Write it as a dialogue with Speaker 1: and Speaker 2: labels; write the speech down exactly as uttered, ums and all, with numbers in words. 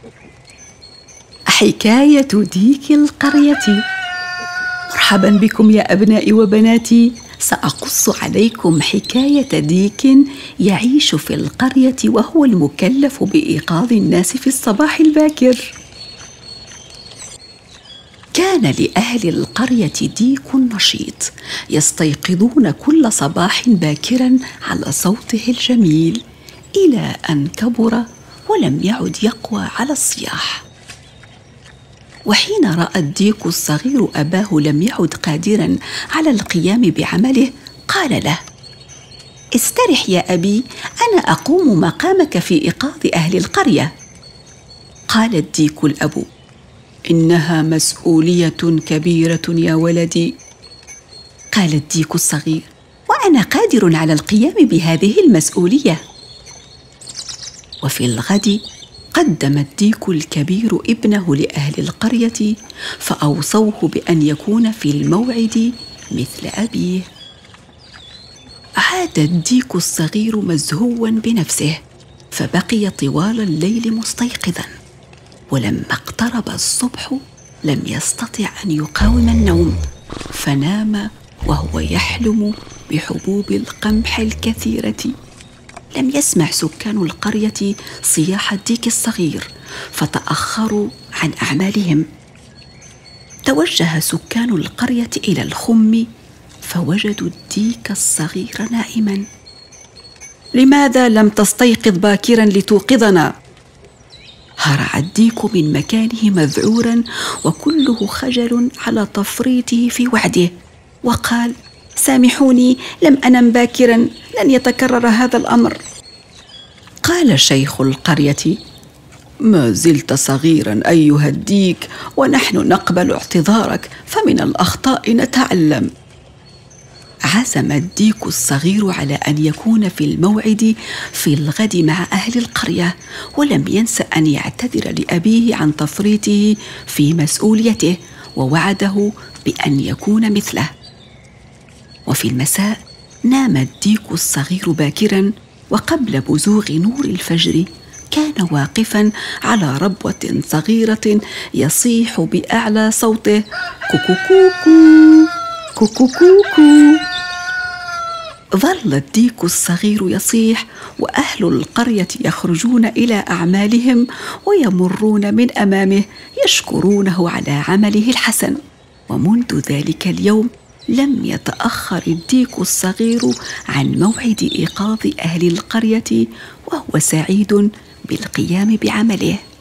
Speaker 1: حكاية ديك القرية. مرحبا بكم يا أبنائي وبناتي، سأقص عليكم حكاية ديك يعيش في القرية وهو المكلف بإيقاظ الناس في الصباح الباكر. كان لأهل القرية ديك نشيط يستيقظون كل صباح باكرا على صوته الجميل، إلى أن كبر ولم يعد يقوى على الصياح. وحين رأى الديك الصغير أباه لم يعد قادرا على القيام بعمله، قال له: استرح يا أبي، أنا أقوم مقامك في إيقاظ أهل القرية. قال الديك الأب: إنها مسؤولية كبيرة يا ولدي. قال الديك الصغير: وأنا قادر على القيام بهذه المسؤولية. وفي الغد قدم الديك الكبير ابنه لأهل القرية، فأوصوه بأن يكون في الموعد مثل أبيه. عاد الديك الصغير مزهوا بنفسه، فبقي طوال الليل مستيقظا، ولما اقترب الصبح لم يستطع أن يقاوم النوم، فنام وهو يحلم بحبوب القمح الكثيرة. لم يسمع سكان القرية صياح الديك الصغير، فتأخروا عن أعمالهم. توجه سكان القرية إلى الخم، فوجدوا الديك الصغير نائما. لماذا لم تستيقظ باكرا لتوقظنا؟ هرع الديك من مكانه مذعورا وكله خجل على تفريطه في وعده، وقال: سامحوني، لم أنم باكرا، لن يتكرر هذا الأمر. قال شيخ القرية: ما زلت صغيرا أيها الديك، ونحن نقبل اعتذارك، فمن الأخطاء نتعلم. عزم الديك الصغير على أن يكون في الموعد في الغد مع أهل القرية، ولم ينس أن يعتذر لأبيه عن تفريطه في مسؤوليته، ووعده بأن يكون مثله. وفي المساء نام الديك الصغير باكرا، وقبل بزوغ نور الفجر كان واقفا على ربوة صغيرة يصيح بأعلى صوته: كوكوكوكو كوكوكوكو. ظل الديك الصغير يصيح، وأهل القرية يخرجون إلى أعمالهم ويمرون من أمامه يشكرونه على عمله الحسن. ومنذ ذلك اليوم لم يتأخر الديك الصغير عن موعد إيقاظ أهل القرية، وهو سعيد بالقيام بعمله.